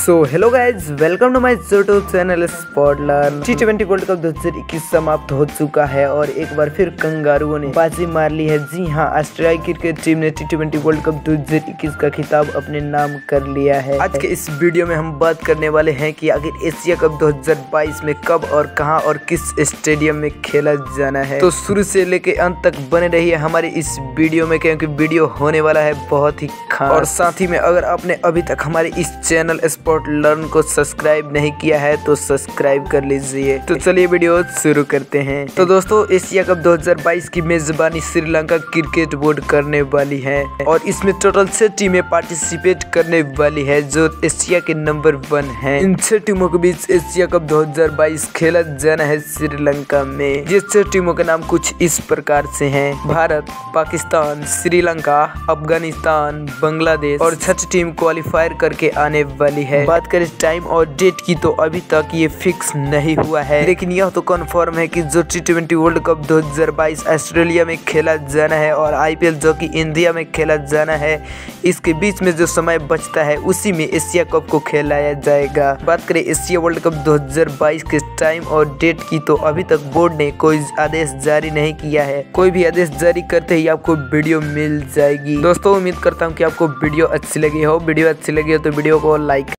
So hello guys, welcome to my YouTube channel spot learn. T20 world cup 2021 समाप्त हो चुका है और एक बार फिर कंगारुओं ने बाजी मार ली है। जी हां, ऑस्ट्रेलिया क्रिकेट टीम ने T20 वर्ल्ड कप 2021 का खिताब अपने नाम कर लिया है। आज के इस वीडियो में हम बात करने वाले हैं कि आखिर एशिया कप 2022 में कब और कहां और किस स्टेडियम में खेला जाना है। तो शुरू से लेके अंत तक बने रहिए हमारे इस वीडियो में, क्योंकि वीडियो होने वाला है बहुत ही खास। और साथ ही में अगर आपने अभी तक हमारे इस चैनल स्पॉट लर्न को सब्सक्राइब नहीं किया है तो सब्सक्राइब कर लीजिए। तो चलिए वीडियो शुरू करते हैं। तो दोस्तों, एशिया कप 2022 की मेजबानी श्रीलंका क्रिकेट बोर्ड करने वाली है और इसमें टोटल 6 टीमें पार्टिसिपेट करने वाली है जो एशिया के नंबर 1 है। इन 6 टीमों के बीच एशिया कप 2022 खेला जाना है श्रीलंका में। ये 6 टीमों के नाम कुछ इस प्रकार से हैं: भारत, पाकिस्तान, श्रीलंका, अफगानिस्तान, बांग्लादेश और 6 टीम क्वालिफायर करके आने वाली है। बात करें टाइम और डेट की तो अभी तक ये फिक्स नहीं हुआ है, लेकिन यह तो कन्फर्म है कि जो T20 वर्ल्ड कप 2022 ऑस्ट्रेलिया में खेला जाना है और IPL जो कि इंडिया में खेला जाना है, इसके बीच में जो समय बचता है उसी में एशिया कप को खेलाया जाएगा। बात करें एशिया वर्ल्ड कप 2022 के टाइम और डेट की तो अभी तक बोर्ड ने कोई आदेश जारी नहीं किया है। कोई भी आदेश जारी करते ही आपको वीडियो मिल जाएगी। दोस्तों, उम्मीद करता हूँ कि आपको वीडियो अच्छी लगी हो। वीडियो अच्छी लगी हो तो वीडियो को लाइक